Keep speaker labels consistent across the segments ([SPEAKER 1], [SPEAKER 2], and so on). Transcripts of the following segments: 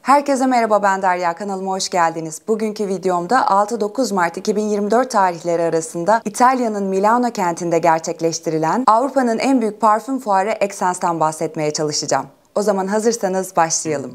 [SPEAKER 1] Herkese merhaba, ben Derya, kanalıma hoş geldiniz. Bugünkü videomda 6-9 Mart 2024 tarihleri arasında İtalya'nın Milano kentinde gerçekleştirilen Avrupa'nın en büyük parfüm fuarı Essence'den bahsetmeye çalışacağım. O zaman hazırsanız başlayalım.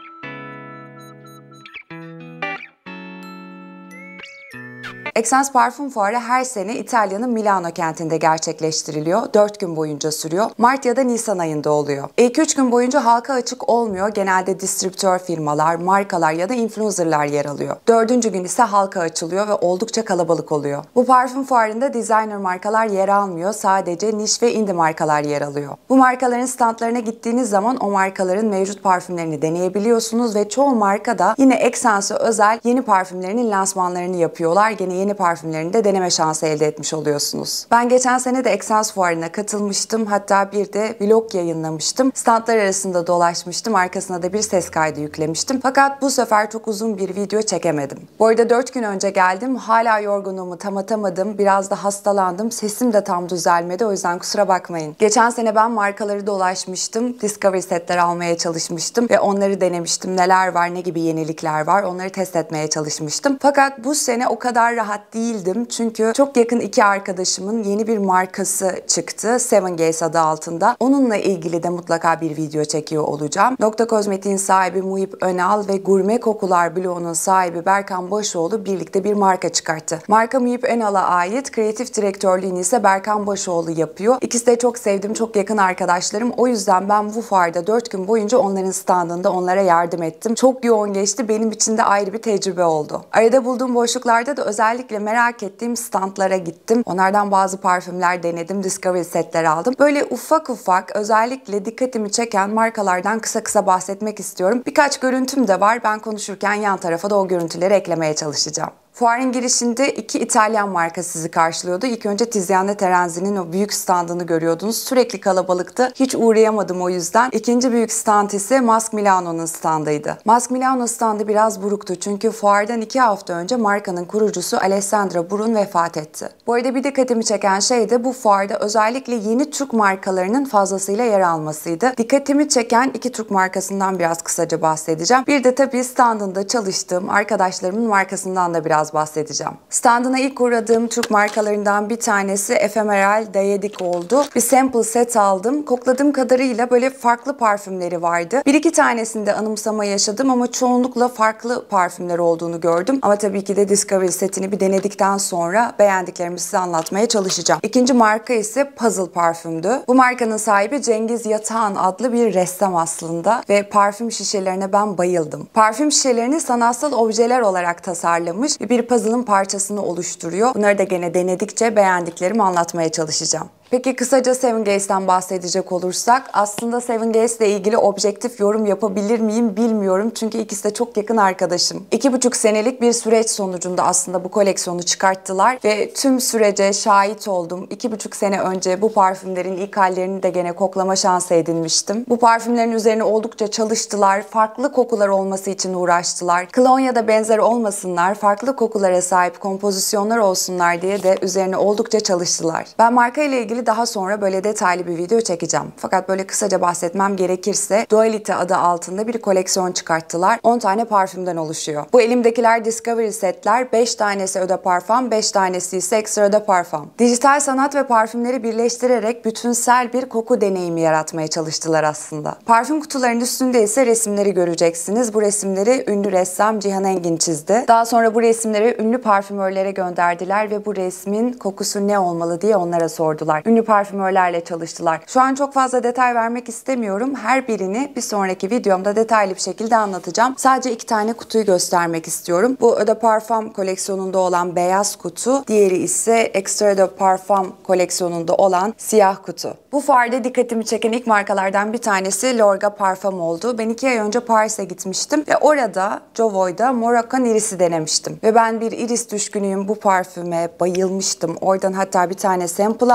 [SPEAKER 1] Essence Parfüm Fuarı her sene İtalya'nın Milano kentinde gerçekleştiriliyor. 4 gün boyunca sürüyor. Mart ya da Nisan ayında oluyor. İlk 3 gün boyunca halka açık olmuyor. Genelde distribütör firmalar, markalar ya da influencerlar yer alıyor. 4. gün ise halka açılıyor ve oldukça kalabalık oluyor. Bu parfüm fuarında designer markalar yer almıyor. Sadece niş ve indie markalar yer alıyor. Bu markaların standlarına gittiğiniz zaman o markaların mevcut parfümlerini deneyebiliyorsunuz ve çoğu marka da yine Essence'e özel yeni parfümlerinin lansmanlarını yapıyorlar. Yeni parfümlerini de deneme şansı elde etmiş oluyorsunuz. Ben geçen sene de Essence fuarına katılmıştım. Hatta bir de vlog yayınlamıştım. Standlar arasında dolaşmıştım. Arkasına da bir ses kaydı yüklemiştim. Fakat bu sefer çok uzun bir video çekemedim. Bu arada 4 gün önce geldim. Hala yorgunluğumu tam atamadım. Biraz da hastalandım. Sesim de tam düzelmedi. O yüzden kusura bakmayın. Geçen sene ben markaları dolaşmıştım. Discovery setler almaya çalışmıştım ve onları denemiştim. Neler var, ne gibi yenilikler var, onları test etmeye çalışmıştım. Fakat bu sene o kadar rahat değildim. Çünkü çok yakın iki arkadaşımın yeni bir markası çıktı. Seven Gaze adı altında. Onunla ilgili de mutlaka bir video çekiyor olacağım. Nokta Kozmetik'in sahibi Muhip Önal ve Gurme Kokular bloğunun sahibi Berkan Başoğlu birlikte bir marka çıkarttı. Marka Muhip Önal'a ait, kreatif direktörlüğünü ise Berkan Başoğlu yapıyor. İkisi de çok sevdiğim, çok yakın arkadaşlarım. O yüzden ben bu fuarda 4 gün boyunca onların standında onlara yardım ettim. Çok yoğun geçti. Benim için de ayrı bir tecrübe oldu. Arada bulduğum boşluklarda da özellikle merak ettiğim standlara gittim. Onlardan bazı parfümler denedim. Discovery setler aldım. Böyle ufak ufak özellikle dikkatimi çeken markalardan kısa kısa bahsetmek istiyorum. Birkaç görüntüm de var. Ben konuşurken yan tarafa da o görüntüleri eklemeye çalışacağım. Fuarın girişinde 2 İtalyan marka sizi karşılıyordu. İlk önce Tiziana Terenzi'nin o büyük standını görüyordunuz. Sürekli kalabalıktı. Hiç uğrayamadım o yüzden. İkinci büyük stand ise Mask Milano'nun standıydı. Mask Milano standı biraz buruktu. Çünkü fuardan 2 hafta önce markanın kurucusu Alessandra Burun vefat etti. Bu arada bir dikkatimi çeken şey de bu fuarda özellikle yeni Türk markalarının fazlasıyla yer almasıydı. Dikkatimi çeken 2 Türk markasından biraz kısaca bahsedeceğim. Bir de tabii standında çalıştığım arkadaşlarımın markasından da biraz bahsedeceğim. Standına ilk uğradığım Türk markalarından bir tanesi Ephemeral Dayedik oldu. Bir sample set aldım. Kokladığım kadarıyla böyle farklı parfümleri vardı. Bir iki tanesinde anımsama yaşadım ama çoğunlukla farklı parfümler olduğunu gördüm. Ama tabii ki de Discovery setini bir denedikten sonra beğendiklerimi size anlatmaya çalışacağım. İkinci marka ise Puzzle parfümdü. Bu markanın sahibi Cengiz Yatağan adlı bir ressam aslında ve parfüm şişelerine ben bayıldım. Parfüm şişelerini sanatsal objeler olarak tasarlamış ve bir puzzle'ın parçasını oluşturuyor. Bunları da gene denedikçe beğendiklerimi anlatmaya çalışacağım. Peki kısaca Seven Gaze'den bahsedecek olursak aslında Seven Gaze ile ilgili objektif yorum yapabilir miyim bilmiyorum. Çünkü ikisi de çok yakın arkadaşım. 2,5 senelik bir süreç sonucunda aslında bu koleksiyonu çıkarttılar ve tüm sürece şahit oldum. 2,5 sene önce bu parfümlerin ilk hallerini de gene koklama şansı edinmiştim. Bu parfümlerin üzerine oldukça çalıştılar. Farklı kokular olması için uğraştılar. Klon ya da benzer olmasınlar, farklı kokulara sahip kompozisyonlar olsunlar diye de üzerine oldukça çalıştılar. Ben marka ile ilgili daha sonra böyle detaylı bir video çekeceğim. Fakat böyle kısaca bahsetmem gerekirse Duality adı altında bir koleksiyon çıkarttılar. 10 tane parfümden oluşuyor. Bu elimdekiler Discovery setler. 5 tanesi Eau de Parfum, 5 tanesi ise Extra Eau de Parfum. Dijital sanat ve parfümleri birleştirerek bütünsel bir koku deneyimi yaratmaya çalıştılar aslında. Parfüm kutularının üstünde ise resimleri göreceksiniz. Bu resimleri ünlü ressam Cihan Engin çizdi. Daha sonra bu resimleri ünlü parfümörlere gönderdiler ve bu resmin kokusu ne olmalı diye onlara sordular. Ünlü parfümörlerle çalıştılar. Şu an çok fazla detay vermek istemiyorum. Her birini bir sonraki videomda detaylı bir şekilde anlatacağım. Sadece 2 tane kutuyu göstermek istiyorum. Bu Eau de Parfum koleksiyonunda olan beyaz kutu, diğeri ise Extra Eau de Parfum koleksiyonunda olan siyah kutu. Bu fuarda dikkatimi çeken ilk markalardan bir tanesi Lorga Parfum oldu. Ben 2 ay önce Paris'e gitmiştim ve orada Jovoy'da Moroccan Iris'i denemiştim. Ve ben bir iris düşkünüyüm, bu parfüme bayılmıştım. Oradan hatta bir tane sample almıştım.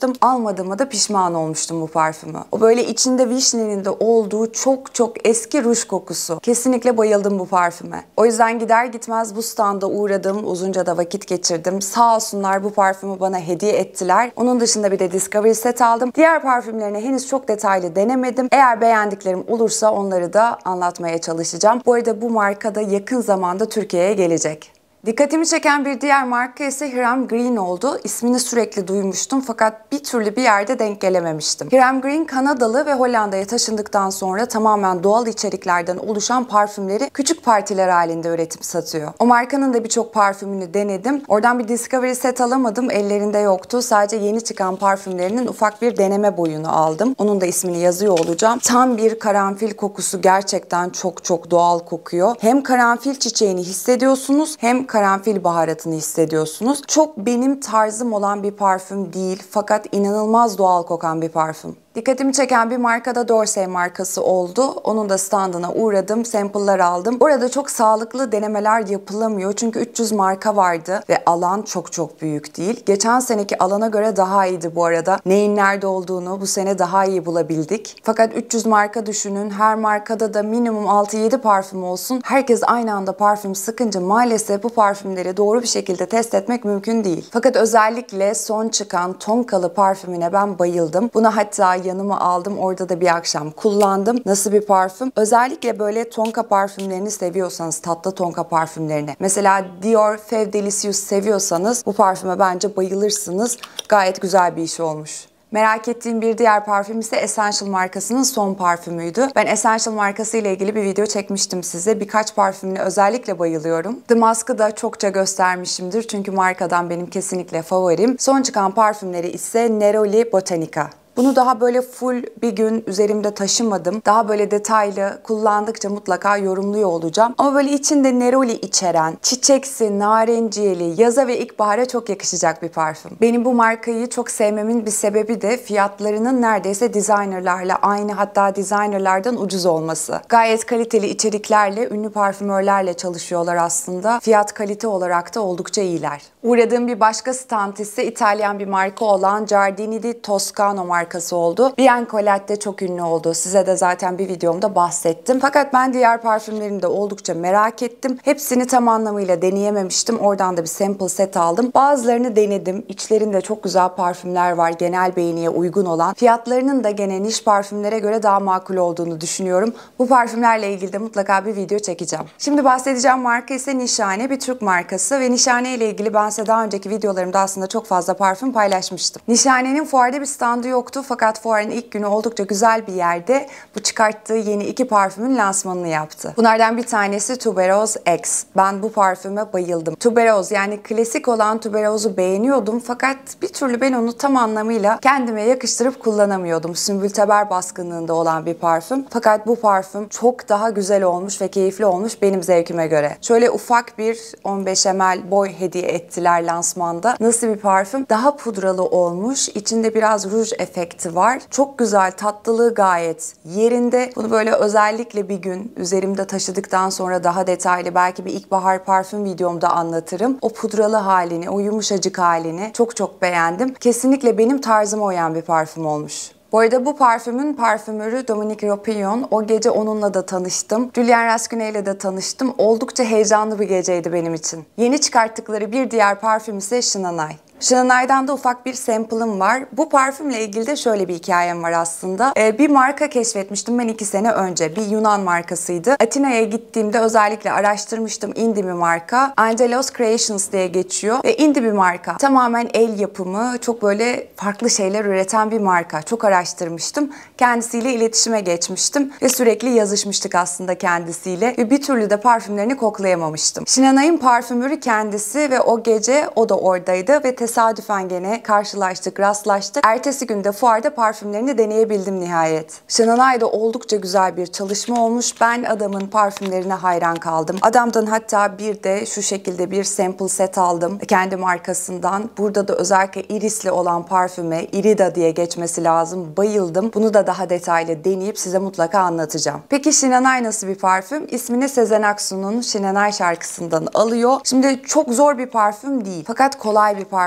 [SPEAKER 1] almıştım. Almadığıma da pişman olmuştum bu parfümü. O böyle içinde vişnenin de olduğu çok eski ruj kokusu. Kesinlikle bayıldım bu parfüme. O yüzden gider gitmez bu standa uğradım. Uzunca da vakit geçirdim. Sağ olsunlar bu parfümü bana hediye ettiler. Onun dışında bir de Discovery set aldım. Diğer parfümlerini henüz çok detaylı denemedim. Eğer beğendiklerim olursa onları da anlatmaya çalışacağım. Bu arada bu marka da yakın zamanda Türkiye'ye gelecek. Dikkatimi çeken bir diğer marka ise Hiram Green oldu. İsmini sürekli duymuştum fakat bir türlü bir yerde denk gelememiştim. Hiram Green Kanadalı ve Hollanda'ya taşındıktan sonra tamamen doğal içeriklerden oluşan parfümleri küçük partiler halinde üretip satıyor. O markanın da birçok parfümünü denedim. Oradan bir Discovery set alamadım. Ellerinde yoktu. Sadece yeni çıkan parfümlerinin ufak bir deneme boyunu aldım. Onun da ismini yazıyor olacağım. Tam bir karanfil kokusu, gerçekten çok doğal kokuyor. Hem karanfil çiçeğini hissediyorsunuz hem karanfil baharatını hissediyorsunuz. Çok benim tarzım olan bir parfüm değil fakat inanılmaz doğal kokan bir parfüm. Dikkatimi çeken bir marka da Dorsey markası oldu. Onun da standına uğradım, sample'lar aldım. Orada çok sağlıklı denemeler yapılamıyor çünkü 300 marka vardı ve alan çok büyük değil. Geçen seneki alana göre daha iyiydi bu arada. Neyin nerede olduğunu bu sene daha iyi bulabildik. Fakat 300 marka düşünün, her markada da minimum 6-7 parfüm olsun. Herkes aynı anda parfüm sıkınca maalesef bu parfümleri doğru bir şekilde test etmek mümkün değil. Fakat özellikle son çıkan Tonkalı parfümüne ben bayıldım. Buna hatta yanıma aldım. Orada da bir akşam kullandım. Nasıl bir parfüm? Özellikle böyle tonka parfümlerini seviyorsanız, tatlı tonka parfümlerini. Mesela Dior Fève Délicieuse seviyorsanız bu parfüme bence bayılırsınız. Gayet güzel bir iş olmuş. Merak ettiğim bir diğer parfüm ise Essential markasının son parfümüydü. Ben Essential markası ile ilgili bir video çekmiştim size. Birkaç parfümüne özellikle bayılıyorum. The Musk'ı da çokça göstermişimdir çünkü markadan benim kesinlikle favorim. Son çıkan parfümleri ise Neroli Botanica. Bunu daha böyle full bir gün üzerimde taşımadım. Daha böyle detaylı kullandıkça mutlaka yorumluyor olacağım. Ama böyle içinde neroli içeren, çiçeksi, narenciyeli, yaza ve ilkbahara çok yakışacak bir parfüm. Benim bu markayı çok sevmemin bir sebebi de fiyatlarının neredeyse designerlarla aynı, hatta designerlardan ucuz olması. Gayet kaliteli içeriklerle, ünlü parfümörlerle çalışıyorlar aslında. Fiyat kalite olarak da oldukça iyiler. Uğradığım bir başka stand ise İtalyan bir marka olan Giardini di Toscano markası oldu. Bianco Latte çok ünlü oldu. Size de zaten bir videomda bahsettim. Fakat ben diğer parfümlerini de oldukça merak ettim. Hepsini tam anlamıyla deneyememiştim. Oradan da bir sample set aldım. Bazılarını denedim. İçlerinde çok güzel parfümler var. Genel beğeniye uygun olan. Fiyatlarının da gene niş parfümlere göre daha makul olduğunu düşünüyorum. Bu parfümlerle ilgili de mutlaka bir video çekeceğim. Şimdi bahsedeceğim marka ise Nişane, bir Türk markası ve Nişane ile ilgili ben size daha önceki videolarımda aslında çok fazla parfüm paylaşmıştım. Nişane'nin fuarda bir standı yoktu fakat fuarın ilk günü oldukça güzel bir yerde bu çıkarttığı yeni 2 parfümün lansmanını yaptı. Bunlardan bir tanesi Tuberose X. Ben bu parfüme bayıldım. Tuberose, yani klasik olan Tuberose'u beğeniyordum fakat bir türlü ben onu tam anlamıyla kendime yakıştırıp kullanamıyordum. Sümbülteber baskınlığında olan bir parfüm. Fakat bu parfüm çok daha güzel olmuş ve keyifli olmuş benim zevkime göre. Şöyle ufak bir 15 ml boy hediye ettiler lansmanda. Nasıl bir parfüm? Daha pudralı olmuş. İçinde biraz ruj efekti var. Çok güzel, tatlılığı gayet yerinde. Bunu böyle özellikle bir gün üzerimde taşıdıktan sonra daha detaylı belki bir ilkbahar parfüm videomda anlatırım. O pudralı halini, o yumuşacık halini çok beğendim. Kesinlikle benim tarzıma uyan bir parfüm olmuş. Bu arada bu parfümün parfümörü Dominique Ropillon. O gece onunla da tanıştım. Julien Rascune ile de tanıştım. Oldukça heyecanlı bir geceydi benim için. Yeni çıkarttıkları bir diğer parfüm ise Shinanay. Shinanay'dan da ufak bir sample'ım var. Bu parfümle ilgili de şöyle bir hikayem var aslında. Bir marka keşfetmiştim ben 2 sene önce. Bir Yunan markasıydı. Atina'ya gittiğimde özellikle araştırmıştım. Indie bir marka. Angelos Creations diye geçiyor. Ve indie bir marka. Tamamen el yapımı, çok böyle farklı şeyler üreten bir marka. Çok araştırmıştım. Kendisiyle iletişime geçmiştim. Ve sürekli yazışmıştık aslında kendisiyle. Ve bir türlü de parfümlerini koklayamamıştım. Shinanay'ın parfümörü kendisi ve o gece o da oradaydı ve tesadüfen gene karşılaştık, rastlaştık. Ertesi günde fuarda parfümlerini deneyebildim nihayet. Shinanay'da oldukça güzel bir çalışma olmuş. Ben adamın parfümlerine hayran kaldım. Adamdan hatta bir de şu şekilde bir sample set aldım kendi markasından. Burada da özellikle irisli olan parfüme, Irida diye geçmesi lazım. Bayıldım. Bunu da daha detaylı deneyip size mutlaka anlatacağım. Peki Shinanay nasıl bir parfüm? İsmini Sezen Aksu'nun Shinanay şarkısından alıyor. Şimdi çok zor bir parfüm değil. Fakat kolay bir parfüm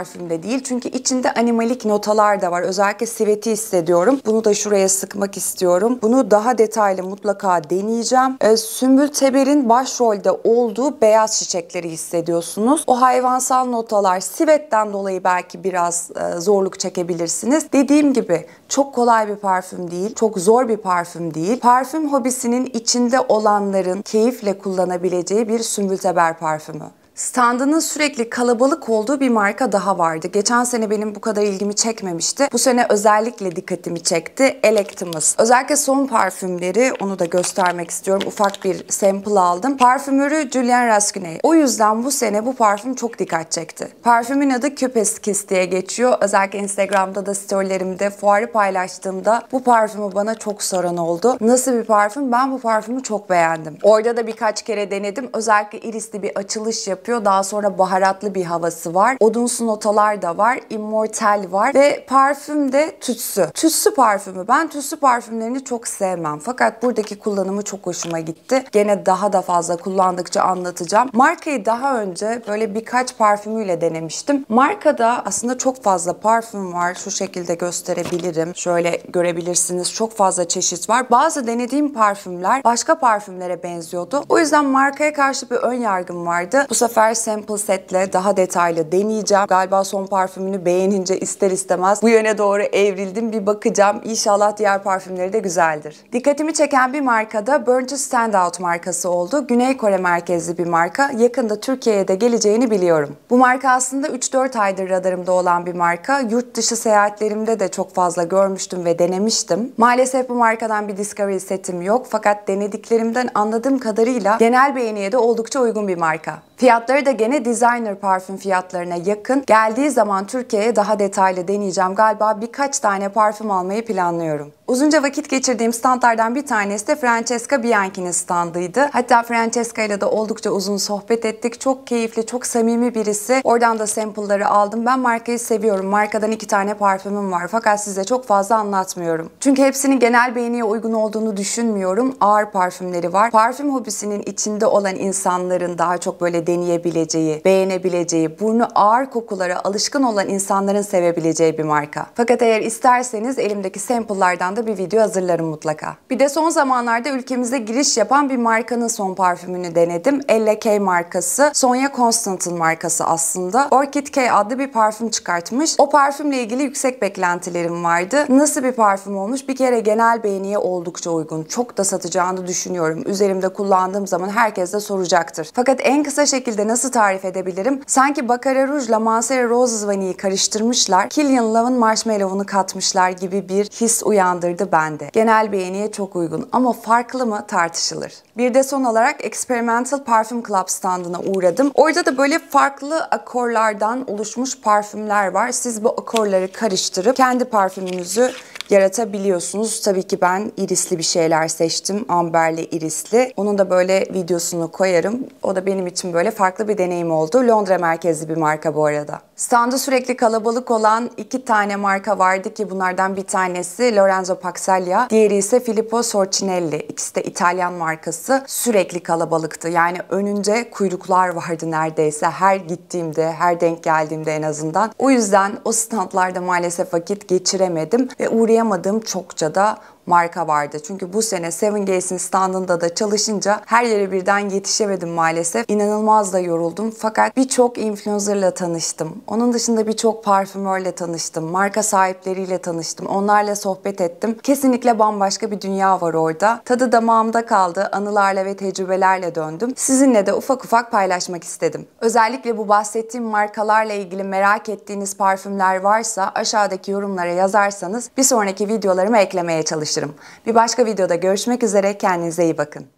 [SPEAKER 1] parfüm de değil. Çünkü içinde animalik notalar da var. Özellikle siveti hissediyorum. Bunu da şuraya sıkmak istiyorum. Bunu daha detaylı mutlaka deneyeceğim. Sümbül Teber'in başrolde olduğu beyaz çiçekleri hissediyorsunuz. O hayvansal notalar, sivetten dolayı belki biraz zorluk çekebilirsiniz. Dediğim gibi çok kolay bir parfüm değil. Çok zor bir parfüm değil. Parfüm hobisinin içinde olanların keyifle kullanabileceği bir Sümbül Teber parfümü. Standının sürekli kalabalık olduğu bir marka daha vardı. Geçen sene benim bu kadar ilgimi çekmemişti. Bu sene özellikle dikkatimi çekti. Electimus. Özellikle son parfümleri, onu da göstermek istiyorum. Ufak bir sample aldım. Parfümörü Julien Rascunel. O yüzden bu sene bu parfüm çok dikkat çekti. Parfümün adı Cupid's Kiss diye geçiyor. Özellikle Instagram'da da storylerimde fuarı paylaştığımda bu parfümü bana çok soran oldu. Nasıl bir parfüm? Ben bu parfümü çok beğendim. Orada da birkaç kere denedim. Özellikle irisli bir açılış yapıyor. Daha sonra baharatlı bir havası var. Odunsu notalar da var. Immortal var. Ve parfüm de tütsü. Tütsü parfümü. Ben tütsü parfümlerini çok sevmem. Fakat buradaki kullanımı çok hoşuma gitti. Gene daha da fazla kullandıkça anlatacağım. Markayı daha önce böyle birkaç parfümüyle denemiştim. Markada aslında çok fazla parfüm var. Şu şekilde gösterebilirim. Şöyle görebilirsiniz. Çok fazla çeşit var. Bazı denediğim parfümler başka parfümlere benziyordu. O yüzden markaya karşı bir ön yargım vardı. Bu sefer sample setle daha detaylı deneyeceğim. Galiba son parfümünü beğenince ister istemez bu yöne doğru evrildim. Bir bakacağım. İnşallah diğer parfümleri de güzeldir. Dikkatimi çeken bir markada Burn to Stand Out markası oldu. Güney Kore merkezli bir marka. Yakında Türkiye'ye de geleceğini biliyorum. Bu marka aslında 3-4 aydır radarımda olan bir marka. Yurt dışı seyahatlerimde de çok fazla görmüştüm ve denemiştim. Maalesef bu markadan bir Discovery setim yok. Fakat denediklerimden anladığım kadarıyla genel beğeniye de oldukça uygun bir marka. Fiyatları da gene designer parfüm fiyatlarına yakın. Geldiği zaman Türkiye'ye daha detaylı deneyeceğim. Galiba birkaç tane parfüm almayı planlıyorum. Uzunca vakit geçirdiğim standlardan bir tanesi de Francesca Bianchi'nin standıydı. Hatta Francesca ile de oldukça uzun sohbet ettik. Çok keyifli, çok samimi birisi. Oradan da sample'ları aldım. Ben markayı seviyorum. Markadan 2 tane parfümüm var. Fakat size çok fazla anlatmıyorum. Çünkü hepsinin genel beğeniye uygun olduğunu düşünmüyorum. Ağır parfümleri var. Parfüm hobisinin içinde olan insanların daha çok böyle deneyebileceği, beğenebileceği, burnu ağır kokulara alışkın olan insanların sevebileceği bir marka. Fakat eğer isterseniz elimdeki sample'lardan da bir video hazırlarım mutlaka. Bir de son zamanlarda ülkemize giriş yapan bir markanın son parfümünü denedim. Elle K markası. Sonia Constantin markası aslında. Orchid K adlı bir parfüm çıkartmış. O parfümle ilgili yüksek beklentilerim vardı. Nasıl bir parfüm olmuş? Bir kere genel beğeniye oldukça uygun. Çok da satacağını düşünüyorum. Üzerimde kullandığım zaman herkes de soracaktır. Fakat en kısa şekilde nasıl tarif edebilirim? Sanki Baccarat Rouge'la Mancera Roses Vanille'i karıştırmışlar. Kilian Love'ın Marshmallow'unu katmışlar gibi bir his uyandırdı bende. Genel beğeniye çok uygun ama farklı mı tartışılır. Bir de son olarak Experimental Parfum Club standına uğradım. Orada da böyle farklı akorlardan oluşmuş parfümler var. Siz bu akorları karıştırıp kendi parfümünüzü yaratabiliyorsunuz. Tabii ki ben irisli bir şeyler seçtim. Amberli irisli. Onun da böyle videosunu koyarım. O da benim için böyle farklı bir deneyim oldu. Londra merkezli bir marka bu arada. Standı sürekli kalabalık olan 2 tane marka vardı ki bunlardan bir tanesi Lorenzo Paxaglia, diğeri ise Filippo Sorcinelli. İkisi de İtalyan markası. Sürekli kalabalıktı. Yani önünde kuyruklar vardı neredeyse. Her gittiğimde, her denk geldiğimde en azından. O yüzden o standlarda maalesef vakit geçiremedim ve uğrayamadığım çokça da marka vardı. Çünkü bu sene Seven Gaze'in standında da çalışınca her yere birden yetişemedim maalesef. İnanılmaz da yoruldum. Fakat birçok influencer'la tanıştım. Onun dışında birçok parfümörle tanıştım. Marka sahipleriyle tanıştım. Onlarla sohbet ettim. Kesinlikle bambaşka bir dünya var orada. Tadı damağımda kaldı. Anılarla ve tecrübelerle döndüm. Sizinle de ufak ufak paylaşmak istedim. Özellikle bu bahsettiğim markalarla ilgili merak ettiğiniz parfümler varsa aşağıdaki yorumlara yazarsanız bir sonraki videolarıma eklemeye çalışırım. Bir başka videoda görüşmek üzere. Kendinize iyi bakın.